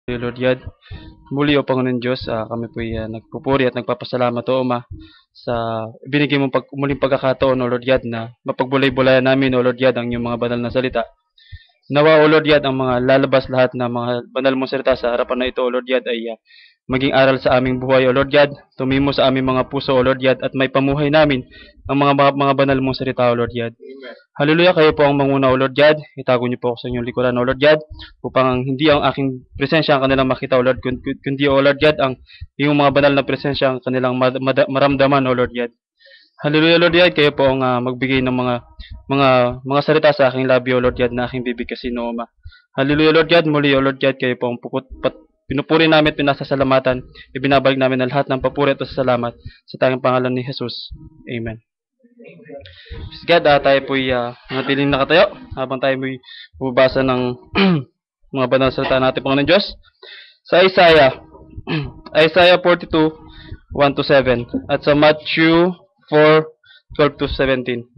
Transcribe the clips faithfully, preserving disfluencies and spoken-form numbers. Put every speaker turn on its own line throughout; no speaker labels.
Lord God. Muli o Panginoon Diyos, uh, kami po uh, nagpupuri at nagpapasalamat o Ama sa binigay mong pag, muling pagkakataon o Lord God na mapagbulay-bulayan namin o Lord God ang iyong mga banal na salita. Nawa o Lord God ang mga lalabas lahat na mga banal mong salita sa harapan na ito o Lord God ay uh, maging aral sa aming buhay o Lord God, tumimo sa aming mga puso o Lord God at may pamuhay namin ang mga mga, mga banal mong salita o Lord God. Amen. Hallelujah, kayo po ang manguna o Lord God. Itago niyo po ako sa inyong likuran o Lord God upang hindi ang aking presensya ang kanilang makita o Lord, kundi o Lord God ang iyong mga banal na presensya ang kanilang maramdaman o Lord God. Hallelujah Lord God, kayo po ang uh, magbigay ng mga mga mga salita sa aking labi o Lord God na aking bibigkasin o Ama. Hallelujah Lord God, muli o Lord God, kayo po ang pukot pat pinupuri namin at pinasasalamatan, ibinabalik namin ang lahat ng papuri at pasasalamat sa tanging pangalan ni Jesus. Amen. Praise God, uh, tayo po'y uh, natiling nakatayo habang tayo mo'y bubasa ng mga banal salita natin Panginoon Diyos. Sa Isaiah, Isaiah forty-two, one to seven at sa Matthew four, twelve to seventeen.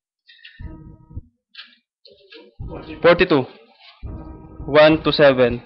forty-two, one to seven.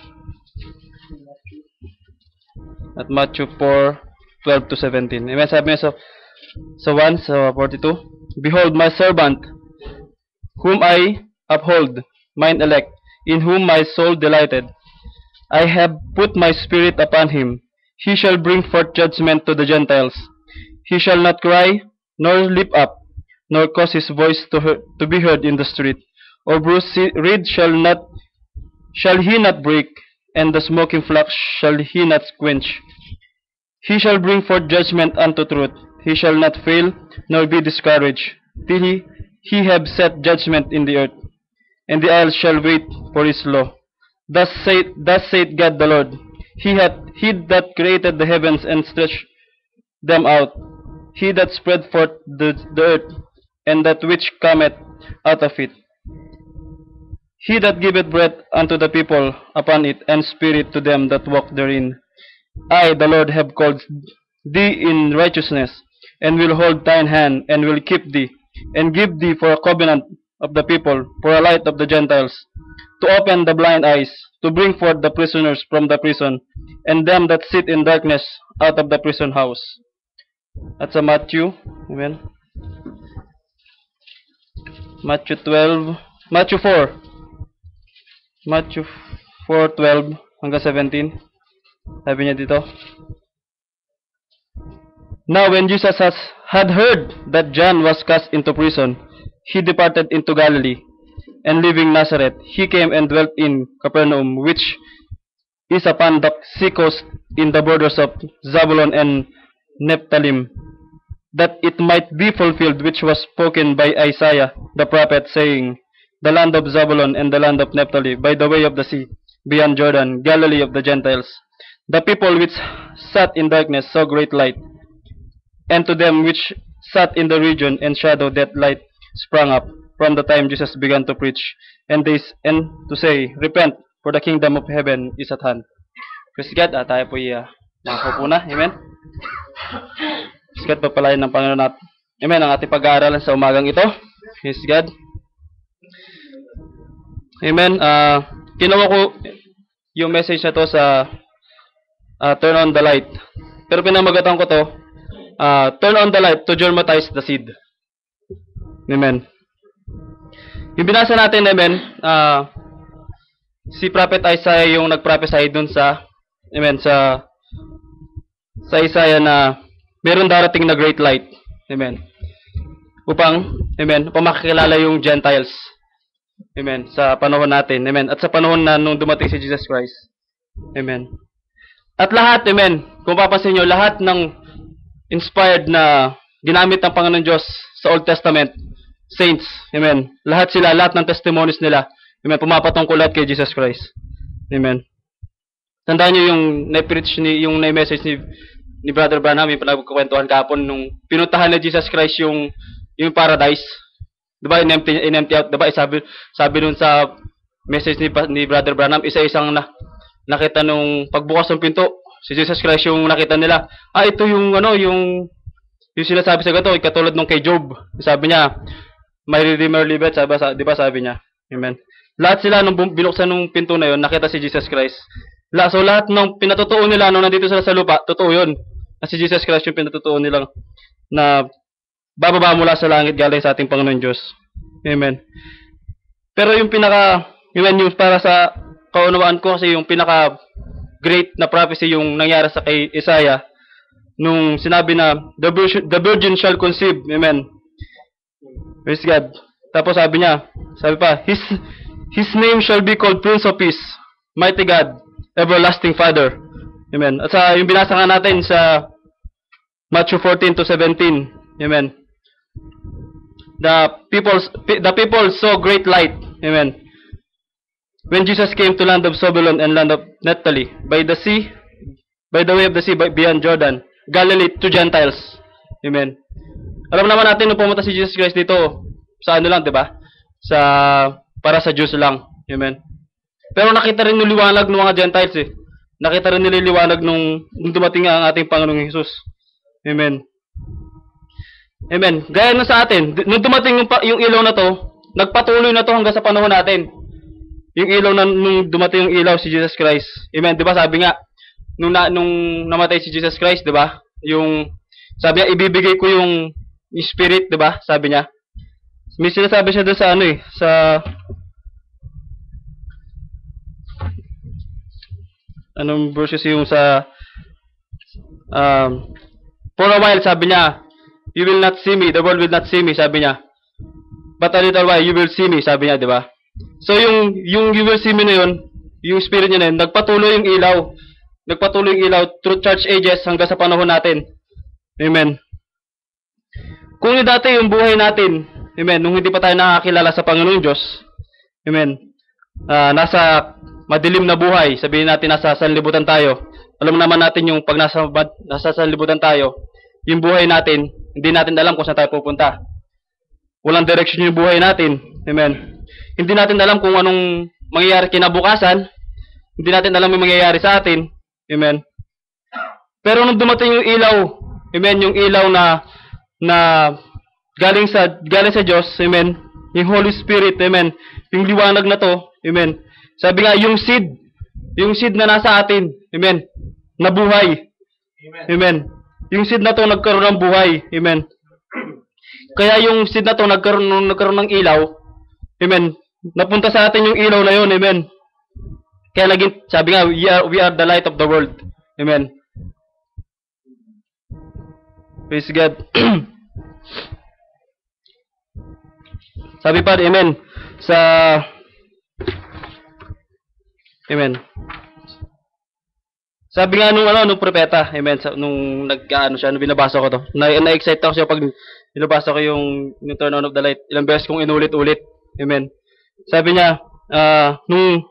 At Matthew four, twelve to seventeen. Amen. Sabi niya sa, sa one, sa forty-two. Behold my servant, whom I uphold, mine elect, in whom my soul delighted. I have put my spirit upon him. He shall bring forth judgment to the Gentiles. He shall not cry, nor leap up, nor cause his voice to, hear, to be heard in the street. Or bruised reed shall not, shall he not break, and the smoking flax shall he not quench. He shall bring forth judgment unto truth. He shall not fail, nor be discouraged, till he, he have set judgment in the earth. And the isles shall wait for his law. Thus saith, thus saith God the Lord, He hath He that created the heavens and stretched them out, He that spread forth the, the earth, and that which cometh out of it. He that giveth breath unto the people upon it, and spirit to them that walk therein. I, the Lord, have called thee in righteousness, and will hold thine hand, and will keep thee, and give thee for a covenant of the people, for a light of the Gentiles, to open the blind eyes, to bring forth the prisoners from the prison, and them that sit in darkness out of the prison house. At sa Matthew, amen. Matthew twelve, Matthew four. Matthew four, twelve hanggang seventeen. Sabi niya dito. Now when Jesus has, had heard that John was cast into prison, he departed into Galilee, and leaving Nazareth, he came and dwelt in Capernaum, which is upon the sea coast in the borders of Zabulon and Nephthalim, that it might be fulfilled which was spoken by Isaiah the prophet, saying, The land of Zabulon and the land of Naphtali, by the way of the sea, beyond Jordan, Galilee of the Gentiles. The people which sat in darkness saw great light, and to them which sat in the region and shadow that light sprang up, from the time Jesus began to preach, and they and to say, Repent, for the kingdom of heaven is at hand. Praise God, ah, tayo po iya nakaupo na. Amen. Praise God, pagpalain ng Panginoon natin. Amen, ang ating pag-aaralan sa umagang ito. Praise God. Amen. Uh, kinuha ko yung message na to sa uh, Turn on the Light. Pero pinamagatan ko to, uh, Turn on the Light to Germatize the Seed. Amen. Yung binasa natin, amen, uh, si Prophet Isaiah yung nag-prophesy dun sa, amen, sa, sa Isaiah na meron darating na great light. Amen. Upang, amen, upang makikilala yung Gentiles. Amen. Sa panahon natin. Amen. At sa panahon na nung dumating si Jesus Christ. Amen. At lahat, amen, kung papansin nyo, lahat ng inspired na ginamit ng Panginoon Diyos sa Old Testament, saints, amen, lahat sila, lahat ng testimonies nila, amen, pumapatungkol lahat kay Jesus Christ. Amen. Tandaan nyo yung na-preach ni, yung na-message ni, ni Brother Branham, yung pinagkukwentuhan kahapon, nung pinuntahan ni Jesus Christ yung, yung paradise. Diba, in-empty, in-empty out, diba, sabi, sabi nun sa message ni, ni Brother Branham, isa-isang na, nakita nung pagbukas ng pinto, si Jesus Christ yung nakita nila. Ah, ito yung, ano, yung, yung sinasabi sa gato, katulad nung kay Job. Sabi niya, my Redeemer liveth, sabi, diba, sabi niya. Amen. Lahat sila, nung binuksan nung pinto na yon, nakita si Jesus Christ. La, so lahat ng pinatutuo nila nung nandito sila sa lupa, totoo yun. Na si Jesus Christ yung pinatutuo nila na bababa mula sa langit galing sa ating Panginoon Diyos. Amen. Pero yung pinaka, yun yung para sa kaunawaan ko kasi yung pinaka great na prophecy yung nangyari sa kay Isaiah nung sinabi na the virgin, the virgin shall conceive. Amen. Praise God. Tapos sabi niya, sabi pa, his his name shall be called Prince of Peace, Mighty God, Everlasting Father. Amen. At sa yung binasa nga natin sa Matthew fourteen to seventeen. Amen. The people the people saw great light. Amen. When Jesus came to land of Zebulun and land of Naphtali, by the sea, by the way of the sea, by, beyond Jordan, Galilee to Gentiles. Amen. Alam naman natin nung pumunta si Jesus Christ dito, sa ano lang, 'di ba? Sa para sa Jews lang. Amen. Pero nakita rin yung liwanag ng mga Gentiles eh. Nakita rin nila yung liwanag nung, nung dumating ang ating Panginoong Hesus. Amen. Amen. Gaya na sa atin, nung dumating yung, yung ilaw na to, nagpatuloy na to hanggang sa panahon natin. Yung ilaw na nung dumating yung ilaw si Jesus Christ. Amen. 'Di ba sabi nga nung na, nung namatay si Jesus Christ, 'di ba? Yung sabi niya ibibigay ko yung, yung spirit, 'di ba? Sabi niya. May sinasabi siya doon sa ano eh, sa anong verses yung sa um, for a while sabi niya, you will not see me, the world will not see me, sabi niya. But a little while you will see me, sabi niya, 'di ba? So yung yung you will see me na yun, yung spirit niya na yun, nagpatuloy yung ilaw. Nagpatuloy yung ilaw through church ages hanggang sa panahon natin. Amen. Kung yung dati yung buhay natin, amen, nung hindi pa tayo nakakilala sa Panginoong Diyos, amen, uh, nasa madilim na buhay, sabihin natin nasa sanlibutan tayo. Alam naman natin yung pag nasa, nasa sanlibutan tayo, yung buhay natin, hindi natin alam kung saan tayo pupunta. Walang direction yung buhay natin. Amen. Hindi natin alam kung anong mangyayari kinabukasan. Hindi natin alam yung mangyayari sa atin. Amen. Pero nung dumating yung ilaw, amen, yung ilaw na na galing sa galing sa Diyos, amen, yung Holy Spirit, amen, yung liwanag na to, amen. Sabi nga, yung seed, yung seed na nasa atin, amen, nabuhay. Amen. Amen. Yung seed na to nagkaroon ng buhay, amen. Kaya yung seed na to nagkaroon, nagkaroon ng ilaw, amen. Napunta sa atin yung ilaw na yun, amen. Kaya naging, sabi nga, we are, we are the light of the world. Amen. Praise God. Sabi pa, amen, sa, amen. Sabi nga nung, ano, nung propeta, amen, sa, nung nag-ano siya, nung binabasa ko to, na, na-excite ako siya pag binabasa ko yung, yung turn on of the light. Ilang beses kong inulit-ulit. Amen. Sabi niya, uh, nung,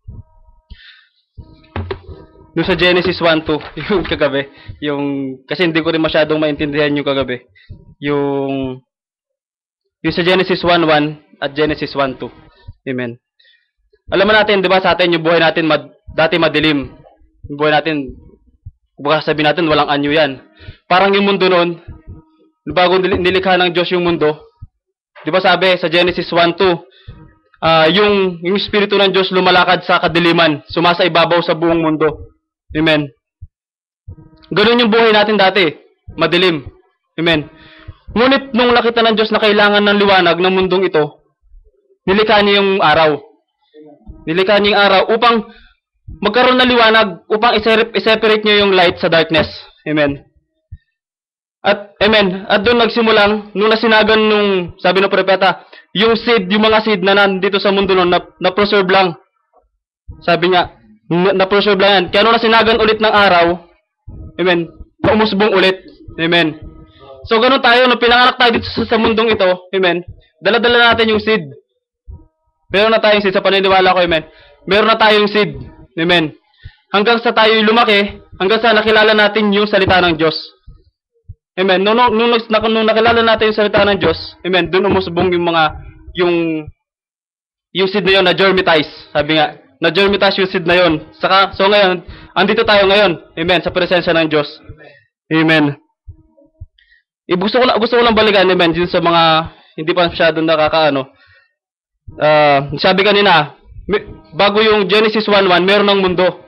nung sa Genesis one two, yung kagabi, yung, kasi hindi ko rin masyadong maintindihan yung kagabi, yung, yung sa Genesis one one at Genesis one two. Amen. Alam mo natin, di ba, sa atin, yung buhay natin, mad, dati madilim. Yung buhay natin, baka sabihin natin, walang anyo yan. Parang yung mundo noon, bago nilikha ng Diyos yung mundo, di ba sabi sa Genesis one two, uh, yung, yung Espiritu ng Diyos lumalakad sa kadiliman, sumasa ibabaw sa buong mundo. Amen. Ganun yung buhay natin dati, madilim. Amen. Ngunit nung nakita ng Diyos na kailangan ng liwanag ng mundong ito, nilikha niya yung araw. Nilikha niya yung araw upang magkaroon ng liwanag, upang i-separate niya yung light sa darkness. Amen. At, amen, at doon nagsimulang, nung nasinagan nung, sabi ng propeta, yung seed, yung mga seed na nandito sa mundo noon, na, na-preserve lang. Sabi niya, na-preserve lang yan. Kaya nung nasinagan ulit ng araw, amen, umusbong ulit. Amen. So, ganun tayo, nung pinanganak tayo dito sa, sa mundong ito, amen, dala-dala natin yung seed. Meron na tayong seed, sa paniniwala ko, amen. Meron na tayong seed. Amen. Hanggang sa tayo lumaki, hanggang sa nakilala natin yung salita ng Diyos. Amen. Nung, nung, nung, nung nakilala natin yung salita ng Diyos, amen, doon umusbong yung mga, yung, yung seed na yun na germitize. Sabi nga, na germitize yung seed na yun. Saka, so ngayon, andito tayo ngayon, amen, sa presensya ng Diyos. Amen. E, gusto ko lang, gusto ko lang balikan, amen, dito sa mga, hindi pa masyadong nakakaano. Uh, sabi kanina, bago yung Genesis one one, meron ng mundo.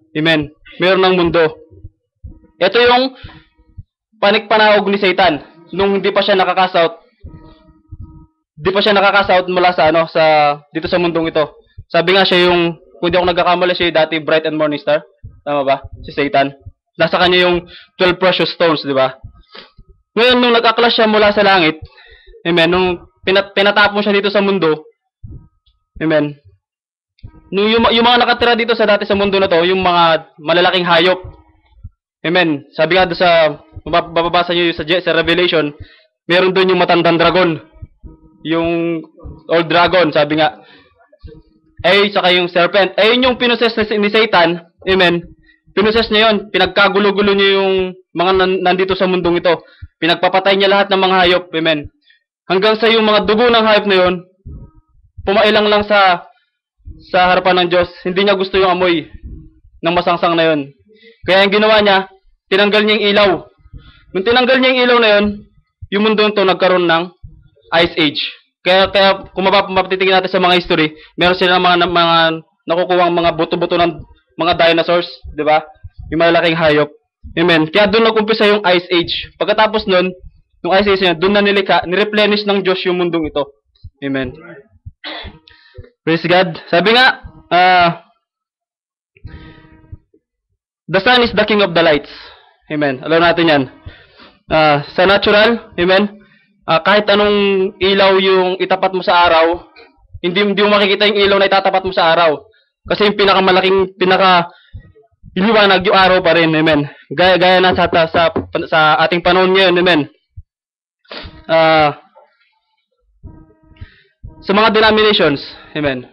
Amen. Mayor ng mundo. Ito yung panikpanawag ni Satan nung hindi pa siya nakakast out. Hindi pa siya nakakast out mula sa ano sa dito sa mundong ito. Sabi nga siya yung kung di ako nagkakamali siya yung dati bright and morning star. Tama ba? Si Satan. Nasa kanya yung twelve precious stones, di ba? Ngayon nung nag-aklas siya mula sa langit, amen, nung pinat pinatapon siya dito sa mundo, amen. Nung yung, yung mga nakatira dito sa dati sa mundo na to, yung mga malalaking hayop. Amen. Sabi nga doon sa mababasa niyo sa, sa Revelation, meron doon yung matandang dragon. Yung old dragon, sabi nga. Ay, saka yung serpent. Ayun yung pinoses ni Satan. Amen. Pinoses niya yun. Pinagkagulo-gulo niya yung mga nan nandito sa mundong ito. Pinagpapatay niya lahat ng mga hayop. Amen. Hanggang sa yung mga dugo ng hayop na yun, pumailang lang sa sa harapan ng Diyos. Hindi niya gusto yung amoy ng masangsang na yun. Kaya ang ginawa niya, tinanggal niya yung ilaw. Nung tinanggal niya yung ilaw na yun, yung mundo ito nagkaroon ng Ice Age. Kaya, kaya kung mapatitingin natin sa mga history, meron sila mga, mga nakukuhang mga buto-buto ng mga dinosaurs, di ba? Yung malalaking hayop. Amen. Kaya doon nag-umpisa yung Ice Age. Pagkatapos nun, yung Ice Age yun, doon na nilika, nireplenish ng Diyos yung mundong ito. Amen. Praise God. Sabi nga, uh, the sun is the king of the lights. Amen. Alam natin yan. Uh, sa natural, amen, uh, kahit anong ilaw yung itapat mo sa araw, hindi, hindi mo makikita yung ilaw na itatapat mo sa araw. Kasi yung pinakamalaking, pinaka iliwanag yung araw pa rin. Amen. Gaya, gaya na sa, sa, sa ating panahon ngayon. Amen. Uh, sa mga denominations, amen,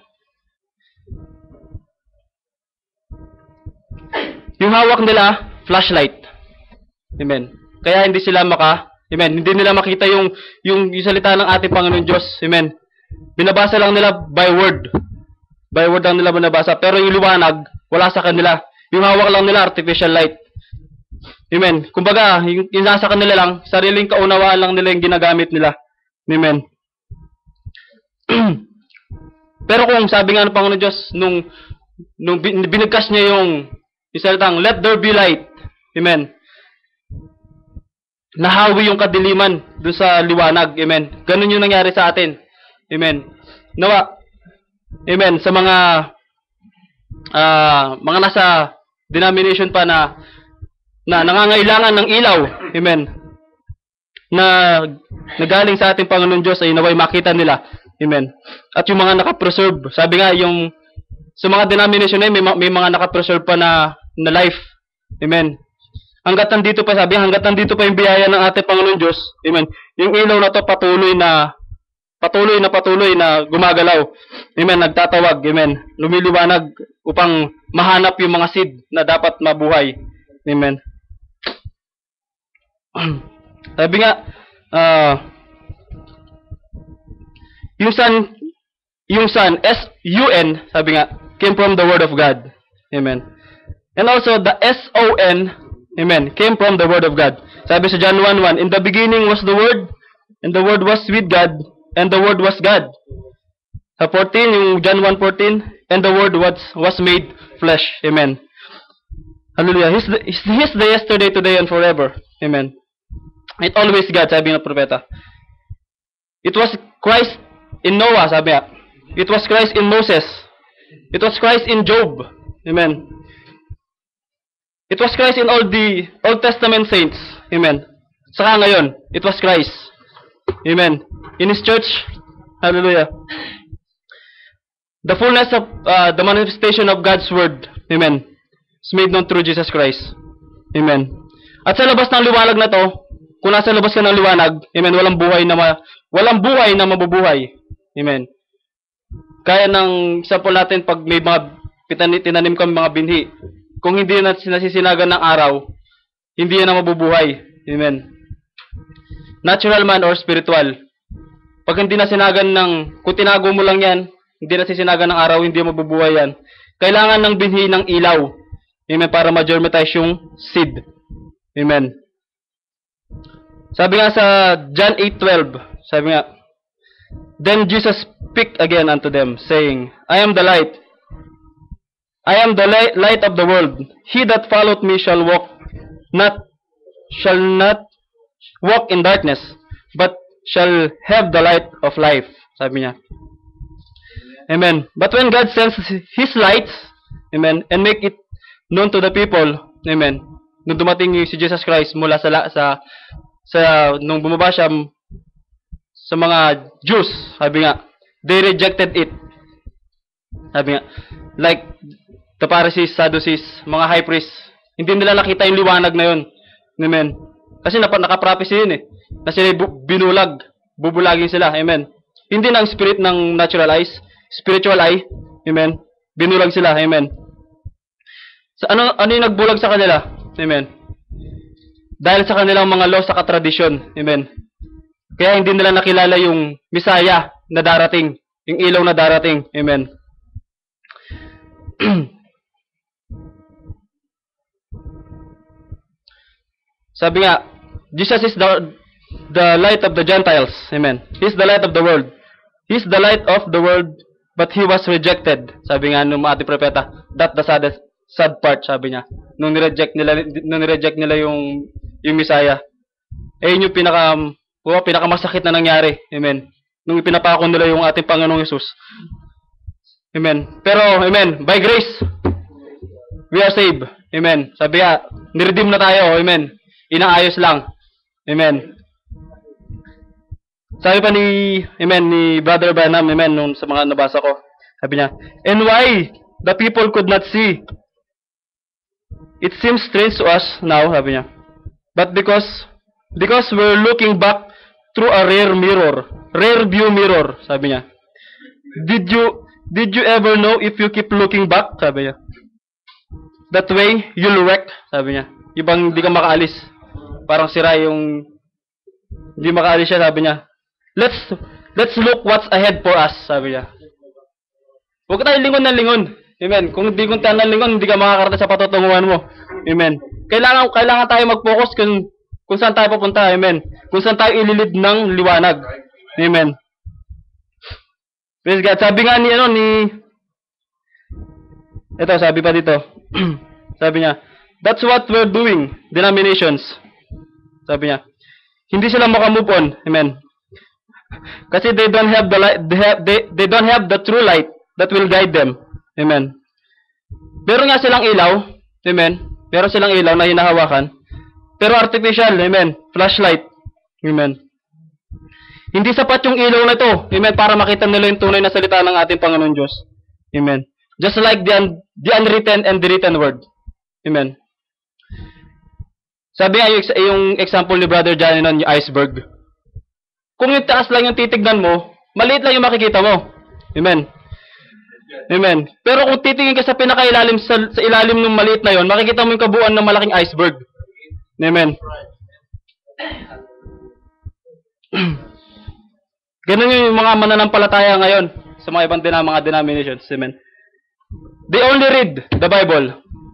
yung hawak nila, flashlight. Amen. Kaya hindi sila maka, amen, hindi nila makita yung, yung, yung salita ng ating Panginoon Diyos. Amen. Binabasa lang nila by word. By word lang nila binabasa. Pero yung liwanag, wala sa kanila. Yung hawak lang nila, artificial light. Amen. Kumbaga, yung, yung nasa kanila lang, sariling kaunawaan lang nila yung ginagamit nila. Amen. Pero kung sabi nga ng Panginoon Diyos, nung, nung binigkas niya yung, yung salitang, let there be light. Amen. Nahawi yung kadiliman dun sa liwanag. Amen. Ganun yung nangyari sa atin. Amen. Nawa, amen, sa mga, uh, mga nasa denomination pa na, na nangangailangan ng ilaw. Amen. Na nagaling sa ating Panginoon Diyos ay naway makita nila. Amen. At yung mga nakapreserve, sabi nga yung sa mga denomination na may, may mga nakapreserve pa na, na life. Amen. Hanggat nandito pa, sabi, hanggat nandito pa yung biyaya ng ating Panginoon Diyos. Amen. Yung ilaw na to patuloy na patuloy na patuloy na gumagalaw. Amen. Nagtatawag. Amen. Lumiliwanag upang mahanap yung mga seed na dapat mabuhay. Amen. Sabi nga, ah, uh, yung sun, yung sun, S U N, sabi nga, came from the Word of God. Amen. And also, the S O N, amen, came from the Word of God. Sabi sa John one one, in the beginning was the Word, and the Word was with God, and the Word was God. Sa fourteen, yung John one fourteen, and the Word was, was made flesh. Amen. Hallelujah. He's the, he's the yesterday, today, and forever. Amen. It always God, sabi ng propeta. It was Christ in Noah, sabi nga. It was Christ in Moses. It was Christ in Job. Amen. It was Christ in all the Old Testament saints. Amen. Saka ngayon, it was Christ. Amen. In His church, hallelujah. The fullness of, uh, the manifestation of God's Word, amen, is made known through Jesus Christ. Amen. At sa labas ng liwanag na to, kung nasa labas ka ng liwanag, amen, walang buhay na ma, walang buhay na mabubuhay. Amen. Kaya ng example natin, pag may mga tinanim kami mga binhi, kung hindi na nasisinagan ng araw, hindi yan na mabubuhay. Amen. Natural man or spiritual. Pag hindi nasinagan ng, kung tinago mo lang yan, hindi nasisinagan ng araw, hindi mabubuhay yan. Kailangan ng binhi ng ilaw. Amen. Para ma-germatize yung seed. Amen. Sabi nga sa John eight twelve, sabi nga, then Jesus spake again unto them, saying, I am the light. I am the li- light of the world. He that followeth me shall walk not shall not walk in darkness, but shall have the light of life. Sabi niya. Amen. But when God sends His light, amen, and make it known to the people, amen, nung dumating yung si Jesus Christ mula sa, sa, sa nung bumaba siya sa mga Jews, sabi nga, they rejected it. Sabi nga, like the Pharisees, Sadducees, mga high priests, hindi nila nakita yung liwanag na yun. Amen. Kasi nap naka-prophecy yun eh, na sila binulag, bubulagin sila. Amen. Hindi ng spirit ng natural eyes, spiritual eye. Amen. Binulag sila. Amen. So, ano, ano yung nagbulag sa kanila? Amen. Dahil sa kanilang mga law sa katradisyon. Amen. Kaya hindi nila nakilala yung Misaya na darating. Yung ilaw na darating. Amen. Sabi nga, Jesus is the, the light of the Gentiles. Amen. He's the light of the world. He's the light of the world, but He was rejected. Sabi nga nung ating propeta, that the saddest, sad part, sabi niya. Nung nireject nila, nung nireject nila yung, yung Messiah. Eh, yun yung pinaka, oh, pinakamasakit na nangyari. Amen. Nung ipinapako nila yung ating Panginoong Yesus. Amen. Pero, amen, by grace, we are saved. Amen. Sabi nga, niredeem na tayo. Amen. Inaayos lang. Amen. Sabi pa ni, amen, ni Brother Branham, amen, nung sa mga nabasa ko. Sabi niya, and why the people could not see? It seems strange to us now, sabi niya. But because, because we're looking back through a rear mirror, rear view mirror, sabi niya. Did you, did you ever know if you keep looking back, sabi niya? That way, you'll wreck, sabi niya. Ibang di ka makaalis. Parang sira yung hindi makaalis siya, sabi niya. Let's let's look what's ahead for us, sabi niya. Huwag tayo lingon ng lingon. Amen. Kung hindi kung tayo ng lingon, hindi ka makakarating sa patutunguhan mo. Amen. Kailangan kailangan tayo mag-focus kung kung saan tayo pupunta. Amen. Kung saan tayo ililid ng liwanag. Amen. Praise God. Sabi nga ni ano ni ito, sabi pa dito. Sabi niya, that's what we're doing, denominations. Sabi niya, hindi sila makamove on. Amen. Kasi they don't have the light, they, have, they, they don't have the true light that will guide them. Amen. Pero nga silang ilaw. Amen. Pero silang ilaw na hinahawakan. Pero artificial. Amen. Flashlight. Amen. Hindi sapat yung ilaw na ito. Amen. Para makita nila yung tunay na salita ng ating Panginoon Diyos. Amen. Just like the, un, the unwritten and the written word. Amen. Sabi nga yung, yung example ni Brother Johnny nun, yung iceberg. Kung yung taas lang yung titignan mo, maliit lang yung makikita mo. Amen. Amen. Pero kung titingin ka sa pinakailalim, sa, sa ilalim ng maliit na yon, makikita mo yung kabuuan ng malaking iceberg. Amen. Ganun yung mga mananampalataya ngayon sa mga ibang din mga denominations. Amen. They only read the Bible.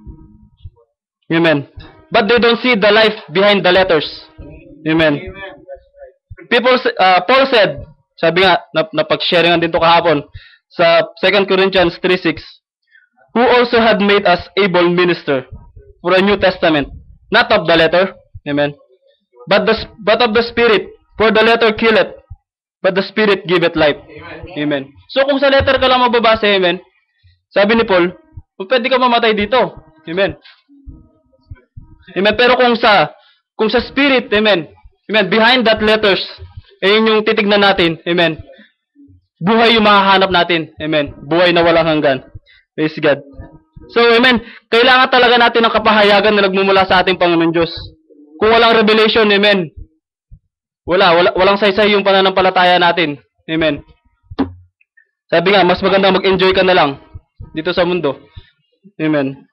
Amen. But they don't see the life behind the letters. Amen. People, uh, Paul said, sabi nga, napag-sharingan din to kahapon, sa Second Corinthians three six, who also had made us able minister for a New Testament, not of the letter, amen, but the but of the Spirit, for the letter killeth, but the Spirit giveth life, amen. So kung sa letter ka lang mababasa, amen, sabi ni Paul, pwede ka mamatay dito, amen. Amen. Pero kung sa kung sa Spirit, amen, amen, behind that letters, ayun yung titignan natin, amen. Buhay yung mahahanap natin. Amen. Buhay na walang hanggan. Praise God. So, amen. Kailangan talaga natin ng kapahayagan na nagmumula sa ating Panginoon Diyos. Kung walang revelation, amen. Wala, wala walang saysay yung pananampalataya natin. Amen. Sabi nga, mas maganda mag-enjoy ka na lang dito sa mundo. Amen.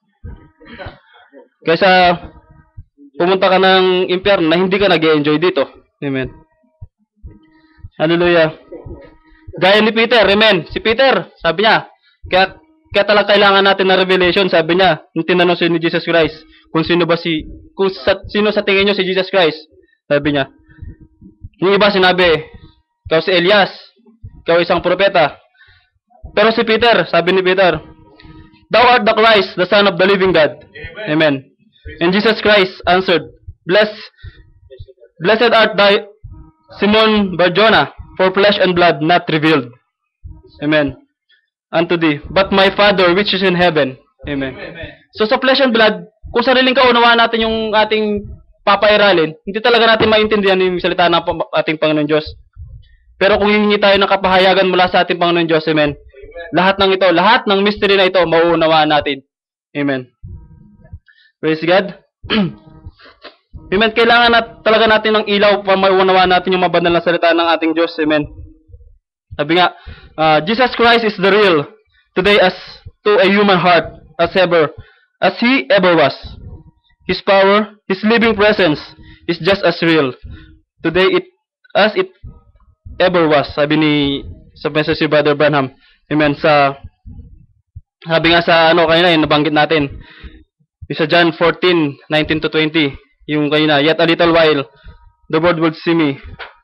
Kaysa pumunta ka ng impyerno na hindi ka nag-enjoy dito. Amen. Hallelujah. Gaya ni Peter, amen. Si Peter, sabi niya, kaya, kaya talaga kailangan natin ng revelation, sabi niya, nung tinanong siya ni Jesus Christ, kung sino ba si, kung sa, sino sa tingin niyo si Jesus Christ, sabi niya. Yung iba sinabi, ikaw si Elias, ikaw isang propeta. Pero si Peter, sabi ni Peter, Thou art the Christ, the Son of the living God. Amen. And Jesus Christ answered, Blessed, blessed art thou, Simon Barjona, for flesh and blood not revealed. Amen. Unto thee, but my Father which is in heaven. Amen. So sa flesh and blood, kung sariling kaunawaan natin yung ating papairalin, hindi talaga natin maintindihan yung salita ng ating Panginoon Diyos. Pero kung hihingi tayo ng kapahayagan mula sa ating Panginoon Diyos, amen, lahat ng ito, lahat ng mystery na ito, mauunawaan natin. Amen. Praise God. Amen. Kailangan na talaga natin ng ilaw para mauunawaan natin yung mabanal na salita ng ating Diyos. Amen. Sabi nga, uh, Jesus Christ is the real today as to a human heart as ever, as He ever was. His power, His living presence is just as real today it as it ever was. Sabi ni sa message si Brother Branham. Amen. Sa sabi nga sa ano kanina yung nabanggit natin. Sa John fourteen nineteen to twenty, yung kanina, yet a little while the world would see me,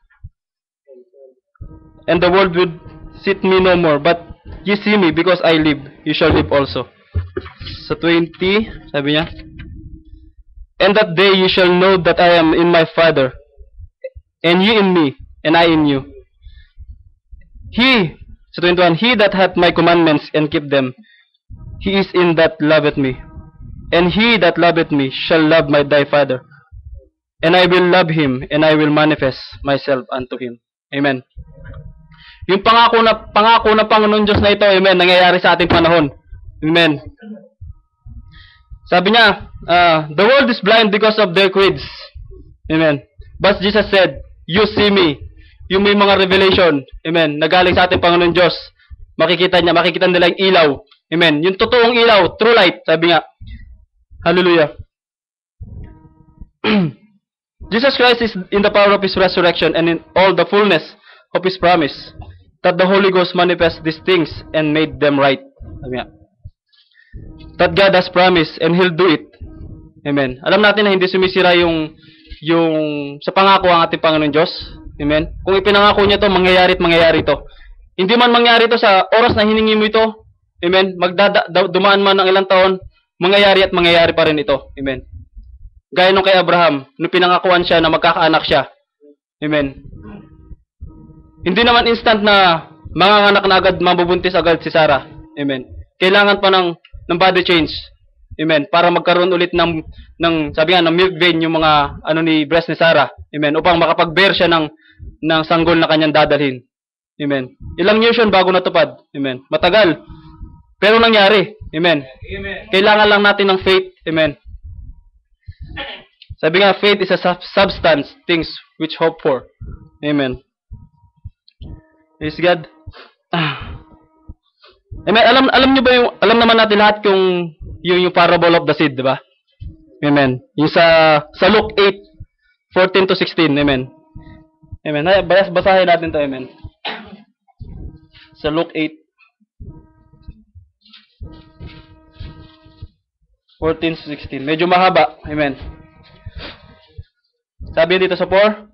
and the world would see me no more, but ye see me because I live, you shall live also. Sa twenty, sabi niya, and that day you shall know that I am in my Father, and ye in me, and I in you. He, sa twenty-one, he that hath my commandments and keep them, he is in that loveth me. And he that loveth me shall love my thy Father. And I will love him, and I will manifest myself unto him. Amen. Yung pangako na pangako na Panginoon Diyos na ito, amen, nangyayari sa ating panahon. Amen. Sabi niya, uh, the world is blind because of their creeds. Amen. But Jesus said, you see me. Yung may mga revelation, amen, nagaling sa ating Panginoon Diyos. Makikita niya, makikita nila yung ilaw. Amen. Yung totoong ilaw, true light, sabi nga. Hallelujah. Jesus Christ is in the power of His resurrection and in all the fullness of His promise, that the Holy Ghost manifests these things and made them right. Sabi nga. That God has promised and He'll do it. Amen. Alam natin na hindi sumisira yung yung sa pangako ang ating Panginoon Diyos. Amen. Kung ipinangako niya to, mangyayari at mangyayari to. Hindi man mangyari to sa oras na hiningi mo ito. Amen. Magdada dumaan man ng ilang taon, mangyayari at mangyayari pa rin ito. Amen. Gaya nung kay Abraham, nung pinangakuan siya na magkakaanak siya. Amen. Hindi naman instant na manganganak na agad, mabubuntis agad si Sarah. Amen. Kailangan pa ng, ng body change. Amen. Para magkaroon ulit ng, ng sabi nga, ng milk vein yung mga ano ni breast ni Sarah. Amen. Upang makapag-bear siya ng, ng sanggol na kanyang dadalhin. Amen. Ilang years yun bago natupad. Amen. Matagal. Pero nangyari. Amen. Amen. Kailangan lang natin ng faith. Amen. Sabi nga, faith is a sub substance, things which hope for. Amen. Praise God. Ah. Amen. Alam alam niyo ba yung alam naman natin lahat yung yung, yung parable of the seed, di ba? Amen. Yung sa sa Luke eight fourteen to sixteen. Amen. Amen. Bayas basahin natin 'to. Amen. Sa Luke eight fourteen to sixteen. Medyo mahaba. Amen. Sabi dito sa four,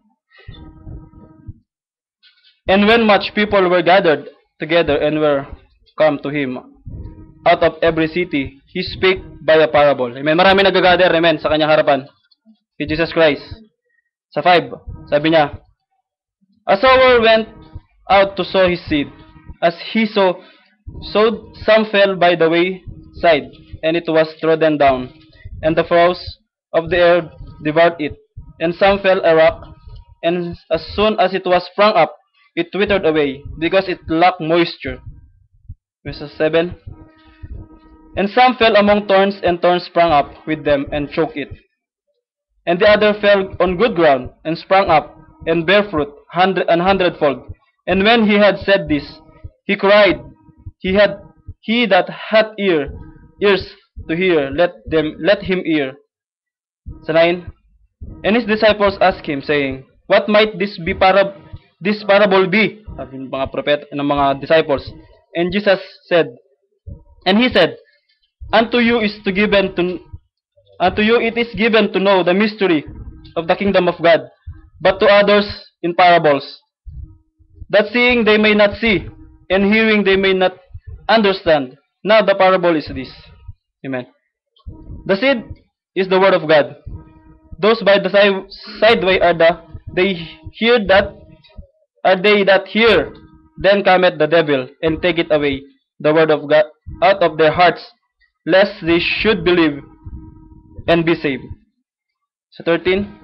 and when much people were gathered together and were come to him out of every city, he spake by a parable. Amen. Marami nag-gather, amen, sa kanyang harapan. Si Jesus Christ. Sa five, sabi niya, a sower went out to sow his seed. As he sow, sowed, some fell by the wayside, and it was trodden down, and the frost of the air devoured it. And some fell a rock, and as soon as it was sprung up, it withered away, because it lacked moisture. Verse seven. And some fell among thorns, and thorns sprung up with them, and choked it. And the other fell on good ground, and sprung up, and bare fruit, hundred an hundredfold. And when he had said this, he cried, He had he that hath ear, ears to hear, let them let him hear. Sa nine. And his disciples asked him, saying, what might this be parab this parable be? Sabi ng mga prophet ng mga disciples. And Jesus said, and he said, unto you is to given to unto you it is given to know the mystery of the kingdom of God, but to others in parables, that seeing they may not see, and hearing they may not understand, Now the parable is this. Amen. The seed is the word of God. Those by the side sideway are the they hear that are they that hear. Then cometh the devil and take it away the word of God out of their hearts, lest they should believe and be saved. So thirteen.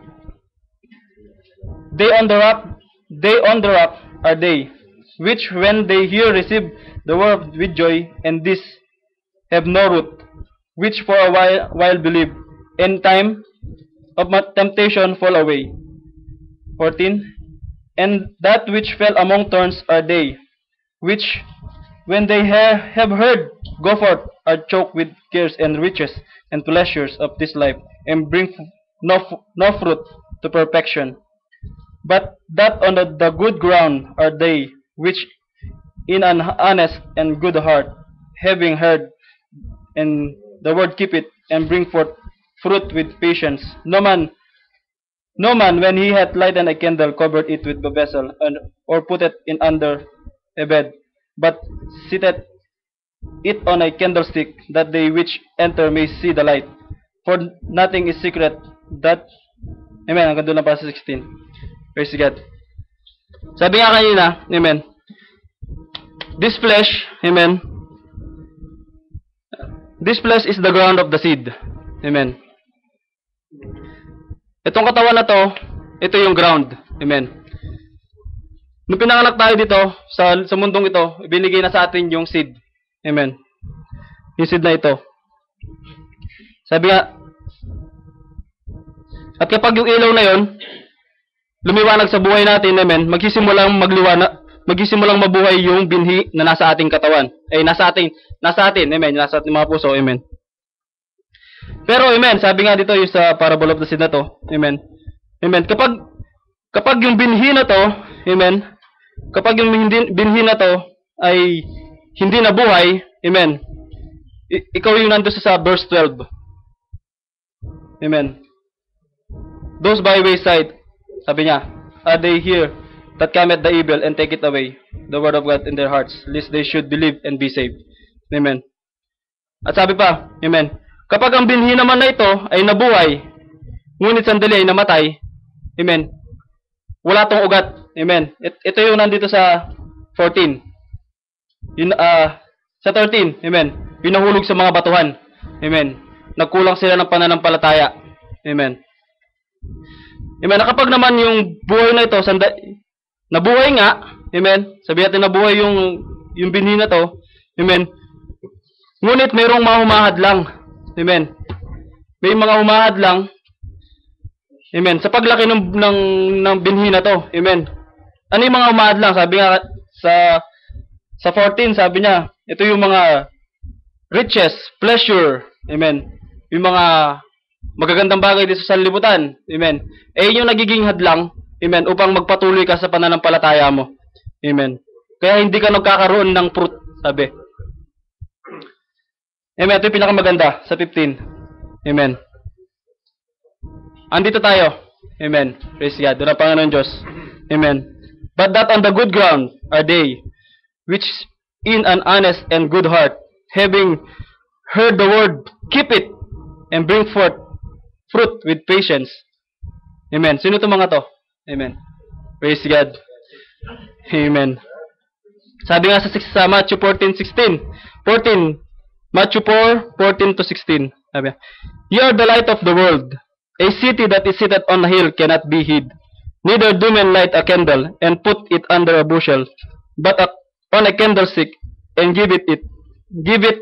They on the rock, they on the rock are they, which when they hear receive the word with joy, and this have no root, which for a while, while believe, in time of temptation fall away. fourteen. And that which fell among thorns are they, which when they ha have heard go forth, are choked with cares and riches and pleasures of this life, and bring no, no fruit to perfection. But that on the, the good ground are they, which in an honest and good heart, having heard, and the word keep it, and bring forth fruit with patience. No man, no man, when he hath lighted a candle, covered it with a vessel, and, or put it in under a bed, but setteth it on a candlestick, that they which enter may see the light. For nothing is secret that, amen, hanggang doon lang para sa sixteen. Praise God. Sabi nga kanina, amen, this flesh, amen, this flesh is the ground of the seed. Amen. Itong katawan na to, ito yung ground. Amen. Nung pinanganak tayo dito, sa, sa mundong ito, binigay na sa atin yung seed. Amen. Yung seed na ito. Sabi nga, at kapag yung ilaw na yon lumiwanag sa buhay natin, amen, magsisimulang magliwanag, magsisimulang mabuhay yung binhi na nasa ating katawan. Ay, nasa ating, nasa atin, amen, nasa ating mga puso, amen. Pero, amen, sabi nga dito yung sa parable of the seed na to, amen, amen, kapag, kapag yung binhi na to, amen, kapag yung binhi na to ay hindi nabuhay, amen, ikaw yung nandun sa verse twelve, amen, those by wayside, sabi niya, are they here that cometh the evil and take it away, the word of God in their hearts, lest they should believe and be saved. Amen. At sabi pa, amen, kapag ang binhi naman na ito ay nabuhay, ngunit sandali ay namatay, amen, wala tong ugat, amen. It, ito yung nandito sa fourteen. Yun, uh, sa thirteen, amen, yung nahulog sa mga batuhan, amen, nagkulang sila ng pananampalataya, amen. Amen. Kapag naman yung buhay na ito, sanda, nabuhay nga, amen, sabi natin nabuhay yung, yung binhi na to, amen, ngunit mayroong mga humahad lang, amen, may mga humahad lang, amen, sa paglaki ng, ng, ng binhi na to, amen. Ano yung mga humahad lang? Sabi nga sa, sa fourteen, sabi niya, ito yung mga riches, pleasure, amen, yung mga magagandang bagay dito sa libutan. Amen. Eh, yung nagiging hadlang, amen, upang magpatuloy ka sa pananampalataya mo. Amen. Kaya hindi ka nagkakaroon ng fruit, sabi. Amen. Ito yung pinakamaganda sa fifteen. Amen. Andito tayo. Amen. Praise God. Doon ang Panginoon Diyos. Amen. But that on the good ground are they, which in an honest and good heart, having heard the word, keep it, and bring forth fruit with patience. Amen. Sino itong mga to? Amen. Praise God. Amen. Sabi nga sa, sa Matthew fourteen sixteen. fourteen. Matthew four fourteen to sixteen. Sabi, "You are the light of the world. A city that is seated on a hill cannot be hid. Neither do men light a candle and put it under a bushel, but a, on a candlestick, and give it it give it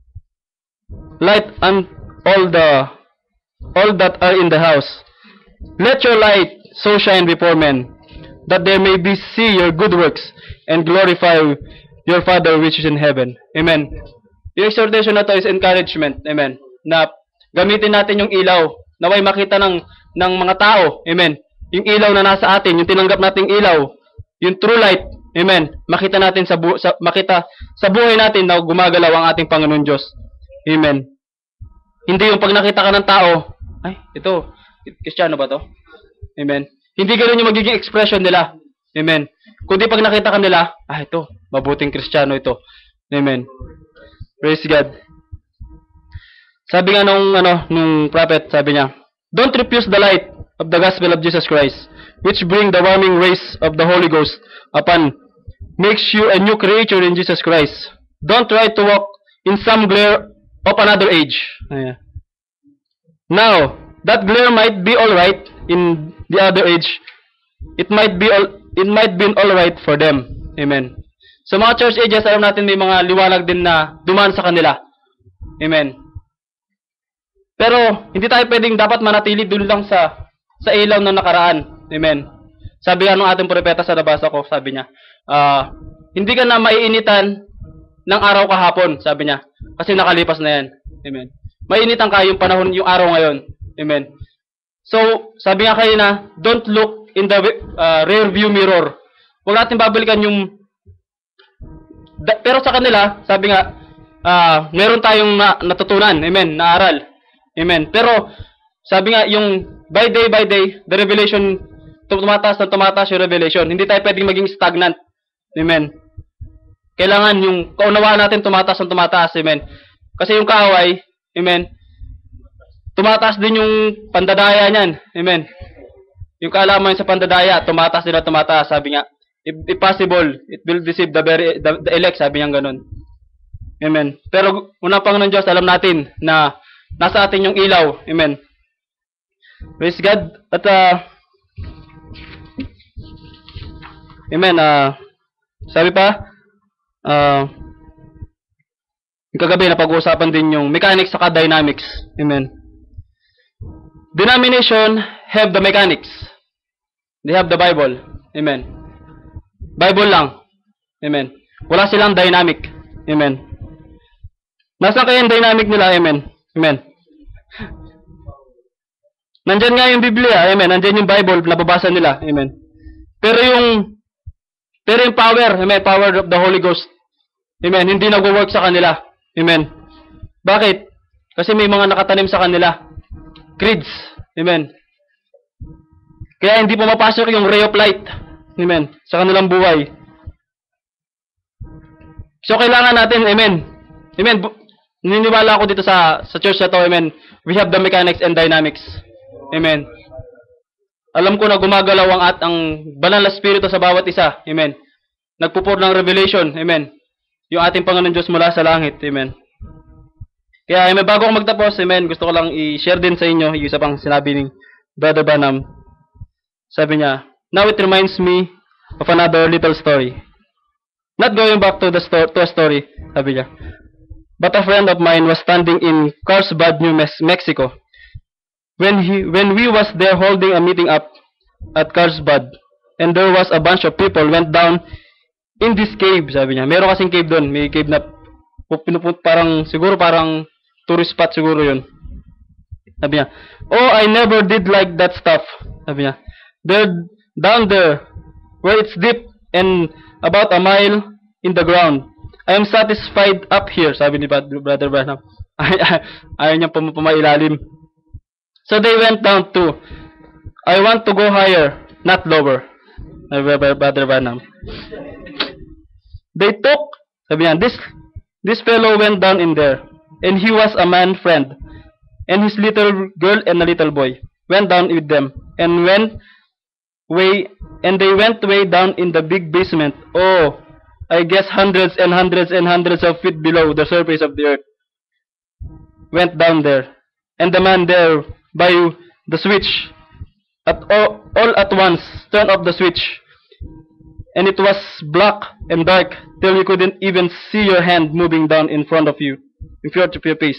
light on all the all that are in the house. Let your light so shine before men, that they may be see your good works, and glorify your Father which is in heaven." Amen. Yung exhortation na to is encouragement. Amen. Na gamitin natin yung ilaw, na may makita ng, ng mga tao. Amen. Yung ilaw na nasa atin, yung tinanggap nating ilaw, yung true light. Amen. Makita natin sa, bu sa makita sa buhay natin na gumagalaw ang ating Panginoon Diyos. Amen. Hindi yung pag nakita ka ng tao, ay, ito, Kristiyano ba to? Amen. Hindi ganoon yung magiging expression nila. Amen. Kundi pag nakita ka nila, ah, ito, mabuting Kristiyano ito. Amen. Praise God. Sabi nga nung, ano, nung prophet, sabi niya, don't refuse the light of the gospel of Jesus Christ, which bring the warming rays of the Holy Ghost upon, makes you a new creature in Jesus Christ. Don't try to walk in some glare of another age. Ayan. Now, that glare might be alright in the other age. It might be all, it might be alright for them. Amen. Sa mga church ages, alam natin may mga liwanag din na dumaan sa kanila. Amen. Pero, hindi tayo pwedeng dapat manatili doon lang sa sa ilaw ng nakaraan. Amen. Sabi nga nung ating propeta sa nabasa ko, sabi niya, uh, hindi ka na maiinitan ng araw kahapon, sabi niya. Kasi nakalipas na yan. Amen. Mainitan ka yung panahon, yung araw ngayon. Amen. So, sabi nga kayo na, don't look in the uh, rear view mirror. Huwag natin babalikan yung... Da, pero sa kanila, sabi nga, uh, meron tayong na, natutunan. Amen. Naaral. Amen. Pero, sabi nga, yung by day by day, the revelation, tumataas na tumataas yung revelation. Hindi tayo pwedeng maging stagnant. Amen. Kailangan yung kaunawaan natin tumataas ng tumataas. Amen. Kasi yung kaaway, amen, tumataas din yung pandadaya niyan. Amen. Yung kaalaman sa pandadaya, tumataas din at tumataas. Sabi nga, if, if possible, it will deceive the, very, the, the elect. Sabi niya ganun. Amen. Pero unang Panginoon Diyos, alam natin na nasa atin yung ilaw. Amen. Praise God. At, uh, amen, uh, sabi pa, uh, kagabi na pag-uusapan din yung mechanics saka dynamics. Amen. Denomination have the mechanics. They have the Bible. Amen. Bible lang. Amen. Wala silang dynamic. Amen. Nasaan kaya yung dynamic nila? Amen. Amen. Nandyan nga yung Biblia. Amen. Nandyan yung Bible. Nababasa nila. Amen. Pero yung pero yung power. Amen. Power of the Holy Ghost. Amen. Hindi nagwo-work sa kanila. Amen. Bakit? Kasi may mga nakatanim sa kanila. Creeds. Amen. Kaya hindi pumapasok yung ray of light. Amen. Sa kanilang buhay. So, kailangan natin, amen. Amen. Naniniwala ako dito sa sa church na to, amen. We have the mechanics and dynamics. Amen. Alam ko na gumagalaw ang at ang banal na spirito sa bawat isa. Amen. Nagpupur ng revelation. Amen. Yung ating Panginoon Diyos mula sa langit. Amen. Kaya, amen, bago ako magtapos, amen, gusto ko lang i-share din sa inyo yung isa pang sinabi ni Brother Branham. Sabi niya, now it reminds me of another little story. Not going back to the sto to a story, sabi niya. But a friend of mine was standing in Carlsbad, New Mexico. When he when we was there holding a meeting up at Carlsbad, and there was a bunch of people went down in this cave, sabi niya. Meron kasing cave doon, may cave na pinuput parang siguro parang tourist spot siguro 'yun. Sabi niya, "Oh, I never did like that stuff." Sabi niya. They're down there where it's deep and about a mile in the ground. I am satisfied up here, sabi ni Brother Branham. Ayaw niya pumailalim. So they went down too. I want to go higher, not lower. Brother Branham. They took, sabi niya, this, this fellow went down in there. And he was a man friend. And his little girl and a little boy went down with them. And went way, and they went way down in the big basement. Oh, I guess hundreds and hundreds and hundreds of feet below the surface of the earth. Went down there. And the man there by the switch at all, all at once turned off the switch. And it was black and dark till you couldn't even see your hand moving down in front of you, in front of your face.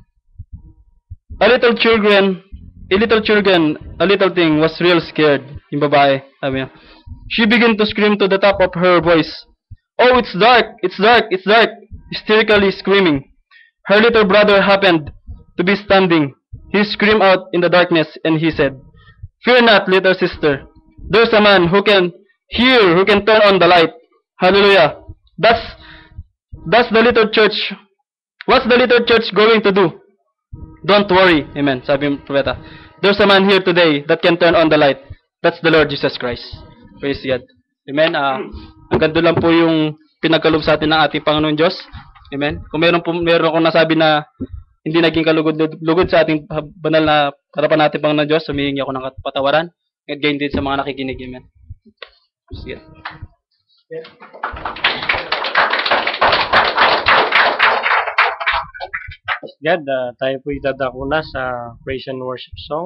A little children, a little children, a little thing was real scared. Yung babae, sabi niya. She began to scream to the top of her voice. Oh, it's dark, it's dark, it's dark, hysterically screaming. Her little brother happened to be standing. He screamed out in the darkness and he said, "Fear not, little sister. There's a man who can hear, who can turn on the light." Hallelujah. That's, that's the little church. What's the little church going to do? Don't worry. Amen. Sabi ng propeta. There's a man here today that can turn on the light. That's the Lord Jesus Christ. Praise God. Amen. Uh, hanggang doon lang po yung pinagkaloob sa atin ng ating Panginoon Diyos. Amen. Kung meron po meron akong nasabi na hindi naging kalugod-lugod sa ating banal na harapan natin Panginoon Diyos, humihingi ako ng patawaran. At gayon din sa mga nakikinig. Amen. Sige.
God, uh, tayo po idadako na sa praise and worship song.